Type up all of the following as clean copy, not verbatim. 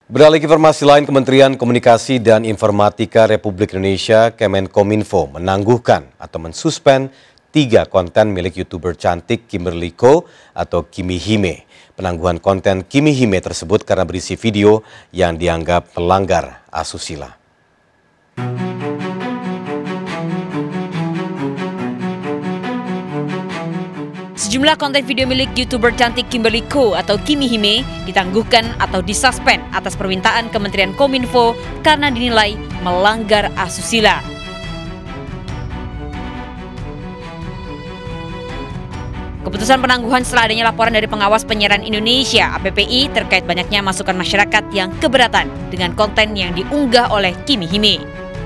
Beralih ke informasi lain, Kementerian Komunikasi dan Informatika Republik Indonesia Kemenkominfo menangguhkan atau mensuspend 3 konten milik YouTuber cantik Kimberly Ko atau Kimi Hime. Penangguhan konten Kimi Hime tersebut karena berisi video yang dianggap melanggar asusila. Sejumlah konten video milik YouTuber cantik Kimberly Ko atau Kimi Hime ditangguhkan atau disuspend atas permintaan Kementerian Kominfo karena dinilai melanggar asusila. Keputusan penangguhan setelah adanya laporan dari Pengawas Penyiaran Indonesia (APPI) terkait banyaknya masukan masyarakat yang keberatan dengan konten yang diunggah oleh Kimi Hime.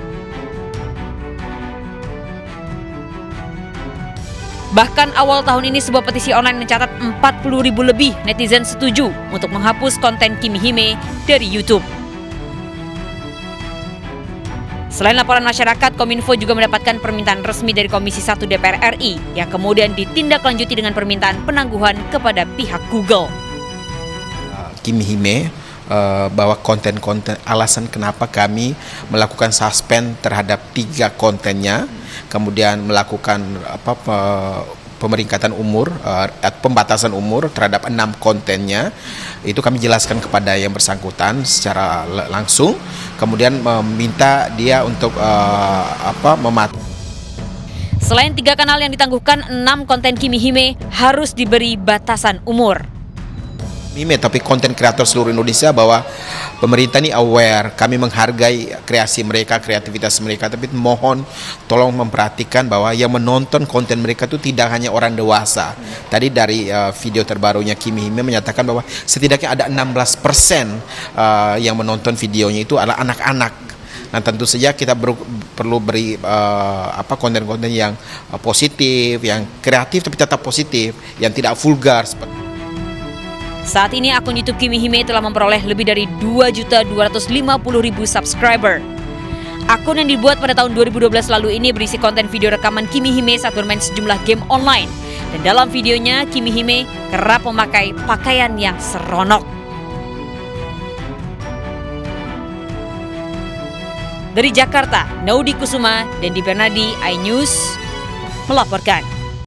Bahkan awal tahun ini sebuah petisi online mencatat 40.000 lebih netizen setuju untuk menghapus konten Kimi Hime dari YouTube. Selain laporan masyarakat, Kominfo juga mendapatkan permintaan resmi dari Komisi 1 DPR RI yang kemudian ditindaklanjuti dengan permintaan penangguhan kepada pihak Google. Kimi Hime bahwa konten-konten alasan kenapa kami melakukan suspend terhadap 3 kontennya, kemudian melakukan pemeringkatan umur, pembatasan umur terhadap 6 kontennya, itu kami jelaskan kepada yang bersangkutan secara langsung, kemudian meminta dia untuk mematuhi. Selain 3 kanal yang ditangguhkan, 6 konten Kimi Hime harus diberi batasan umur. Tapi konten kreator seluruh Indonesia bahwa pemerintah ini aware, kami menghargai kreasi mereka, kreativitas mereka, tapi mohon tolong memperhatikan bahwa yang menonton konten mereka itu tidak hanya orang dewasa. Tadi dari video terbarunya Kimi Hime menyatakan bahwa setidaknya ada 16% yang menonton videonya itu adalah anak-anak. Nah, tentu saja kita perlu beri konten-konten yang positif, yang kreatif tapi tetap positif, yang tidak vulgar seperti. Saat ini akun YouTube Kimi Hime telah memperoleh lebih dari 2.250.000 subscriber. Akun yang dibuat pada tahun 2012 lalu ini berisi konten video rekaman Kimi Hime saat bermain sejumlah game online. Dan dalam videonya, Kimi Hime kerap memakai pakaian yang seronok. Dari Jakarta, Naudi Kusuma dan Di Bernardi, iNews melaporkan.